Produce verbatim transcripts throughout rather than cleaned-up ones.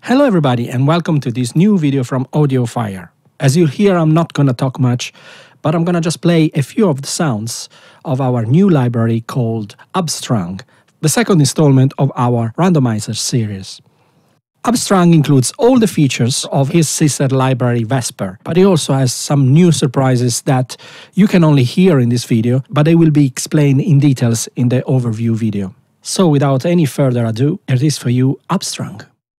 Hello everybody and welcome to this new video from AudioFire. As you'll hear, I'm not gonna talk much, but I'm gonna just play a few of the sounds of our new library called Abstrang, the second installment of our randomizer series. Abstrang includes all the features of his sister library Vesper, but he also has some new surprises that you can only hear in this video, but they will be explained in details in the overview video. So without any further ado, here it is for you, Abstrang.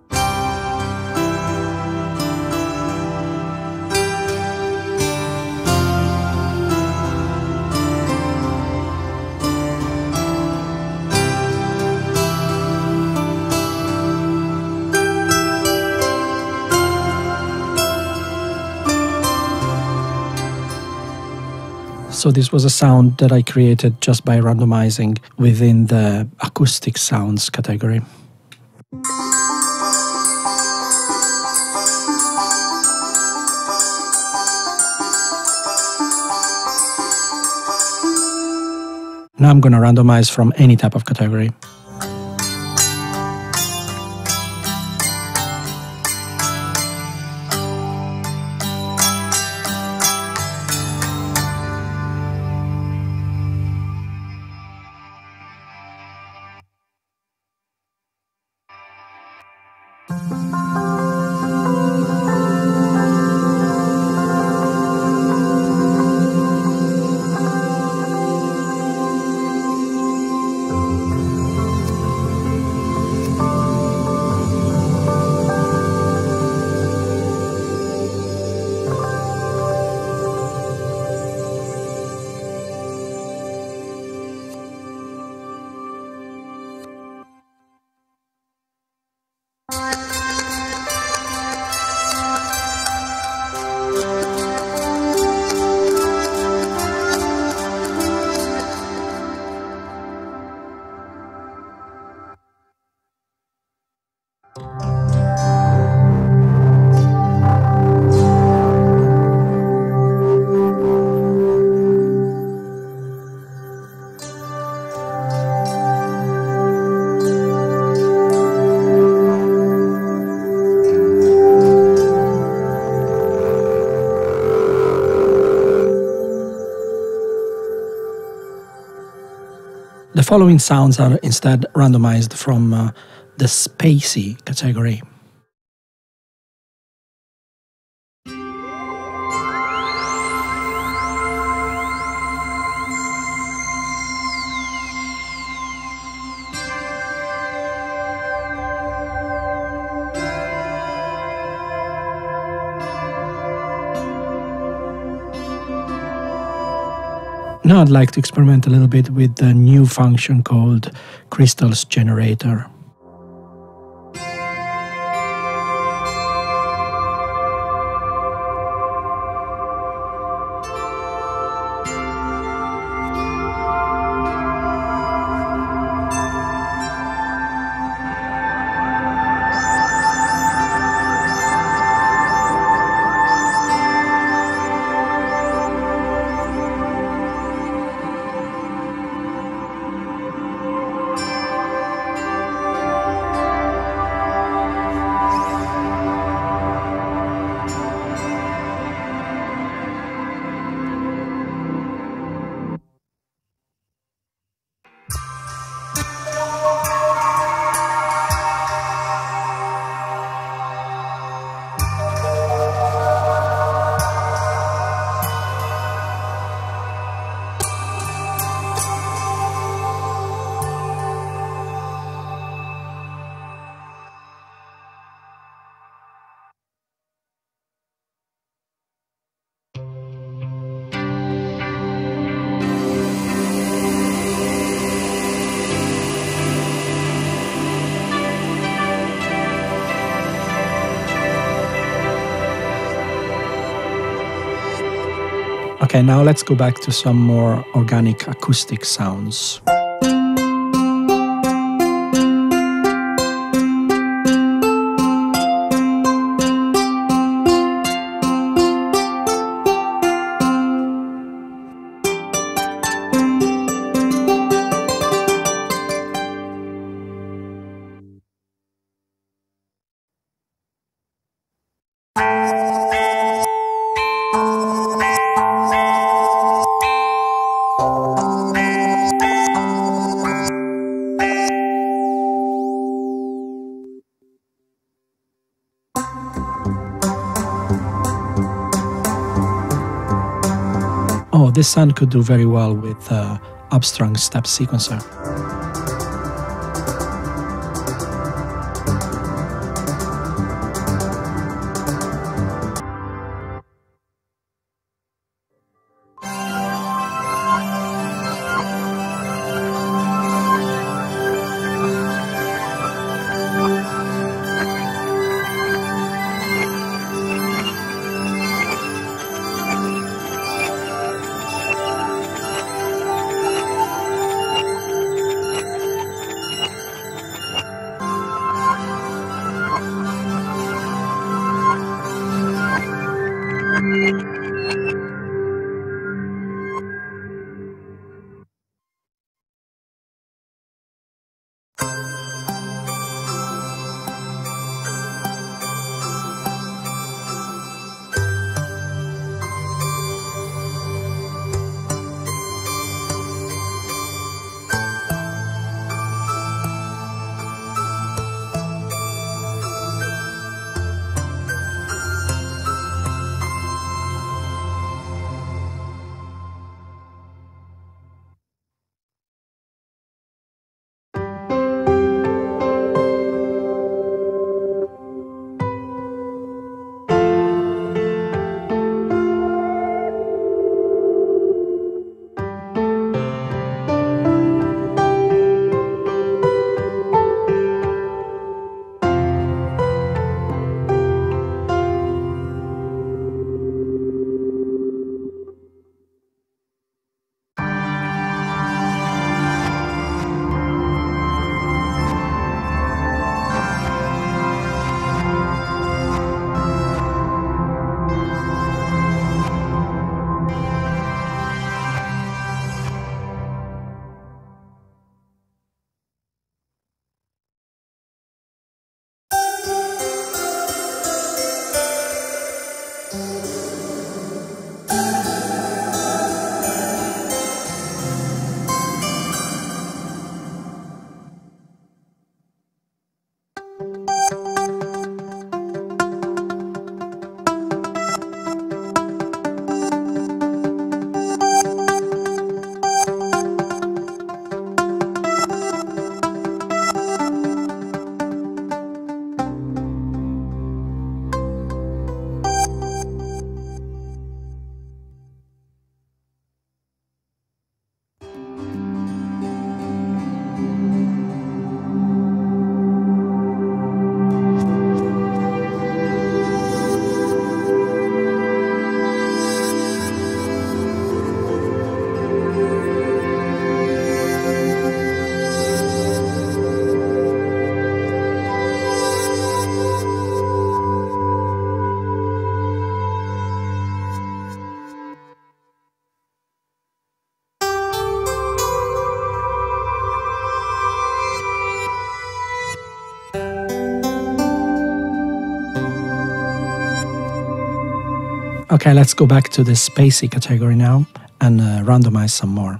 So this was a sound that I created just by randomizing within the acoustic sounds category. Now I'm going to randomize from any type of category. The following sounds are instead randomized from uh, the spacey category. Now I'd like to experiment a little bit with the new function called Crystals Generator. Okay, now let's go back to some more organic acoustic sounds. Oh, this sound could do very well with uh, Abstrang step sequencer. Okay, let's go back to the spacey category now and uh, randomize some more.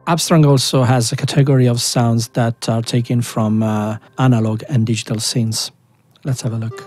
Abstrang also has a category of sounds that are taken from uh, analog and digital scenes. Let's have a look.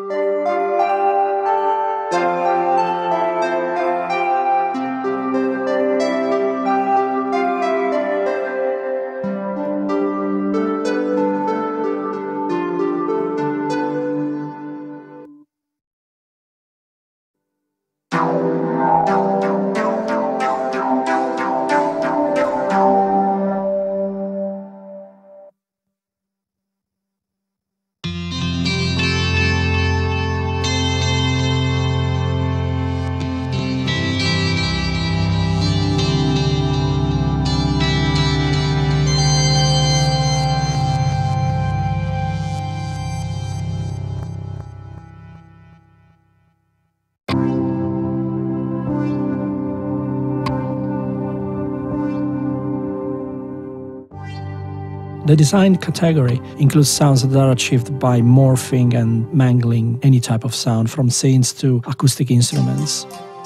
The design category includes sounds that are achieved by morphing and mangling any type of sound, from synths to acoustic instruments.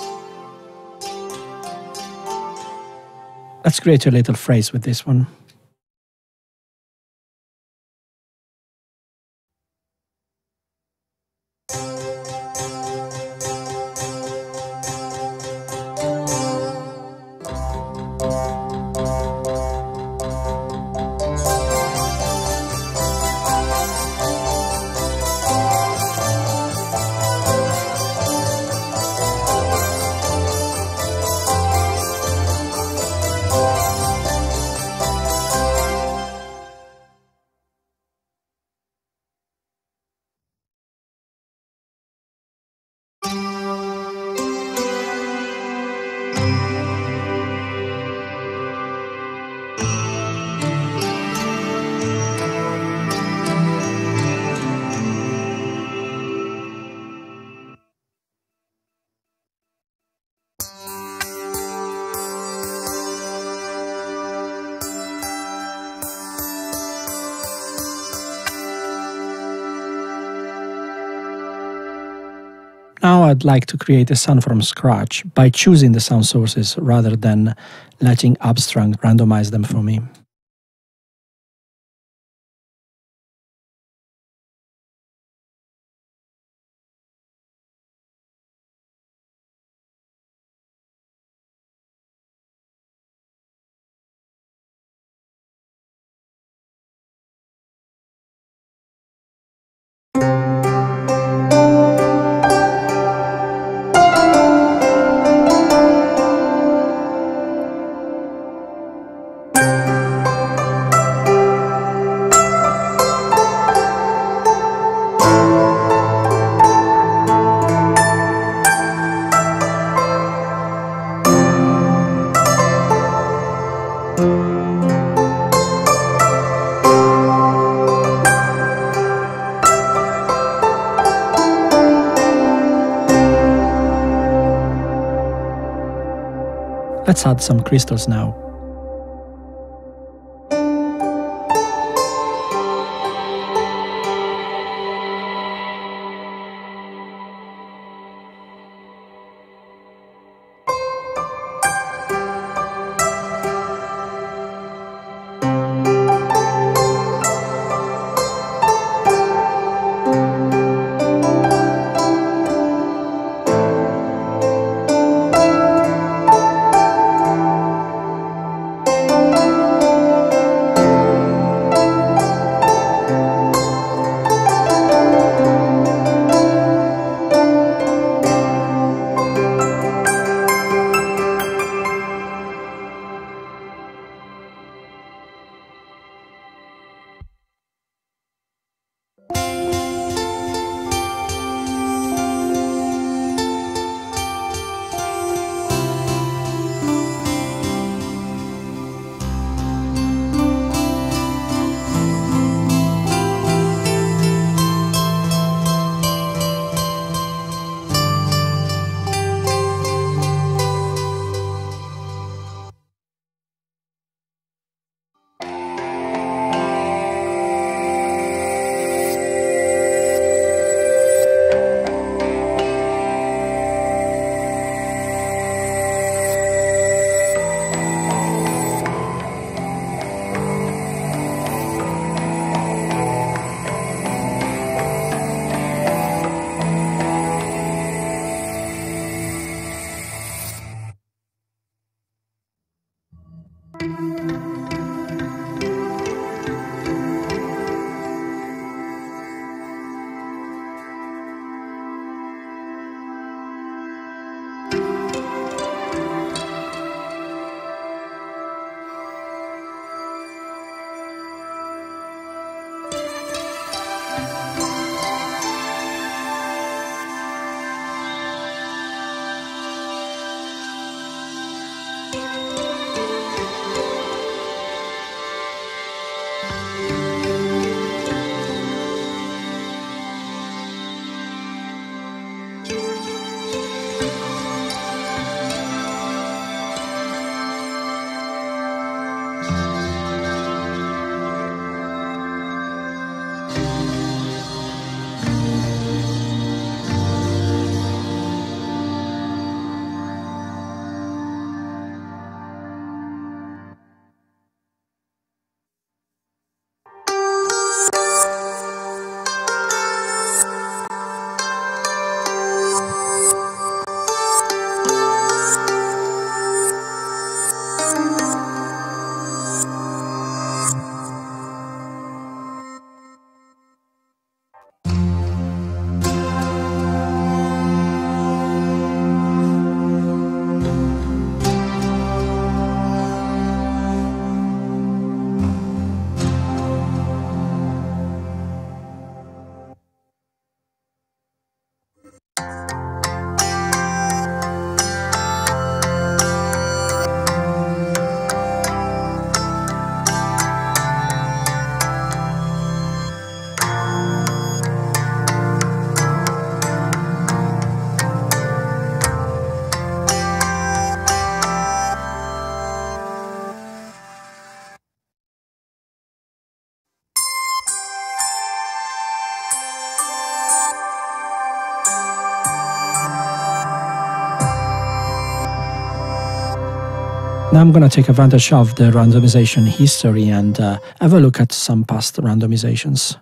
Let's create a little phrase with this one. Now I'd like to create a sound from scratch by choosing the sound sources rather than letting Abstrang randomize them for me. Let's add some crystals now. Now I'm going to take advantage of the randomization history and uh, have a look at some past randomizations.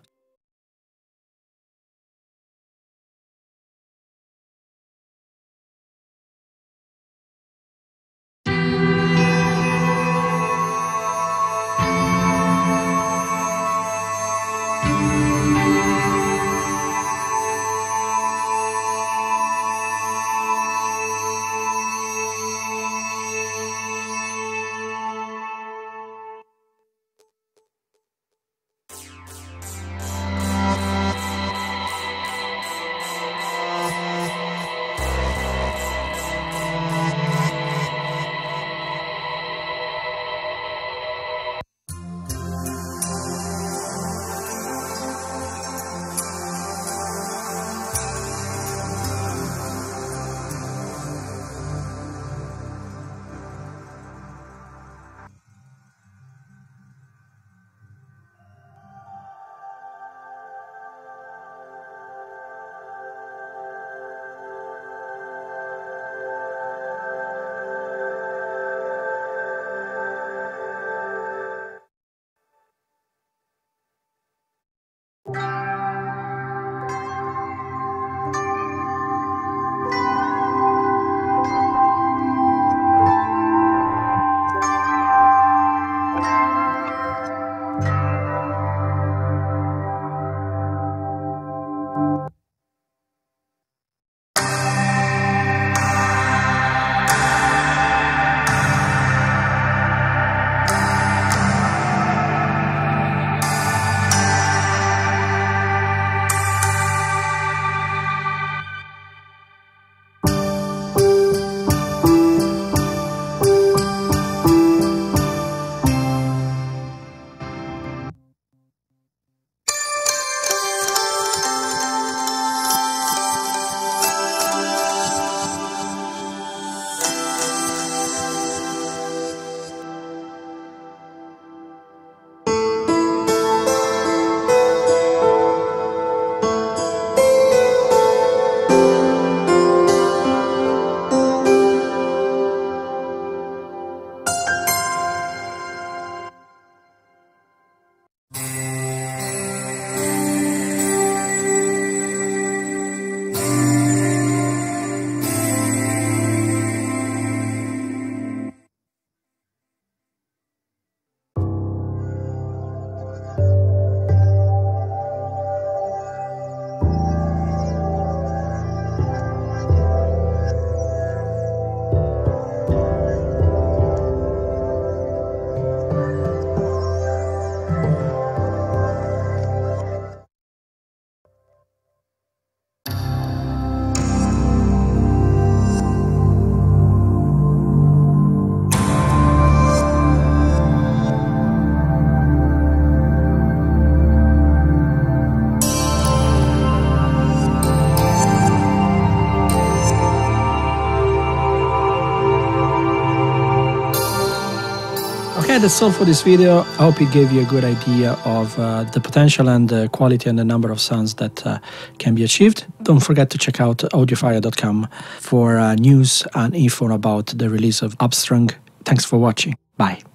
Okay, that's all for this video. I hope it gave you a good idea of uh, the potential and the quality and the number of sounds that uh, can be achieved. Don't forget to check out audiofire dot com for uh, news and info about the release of Abstrang. Thanks for watching. Bye.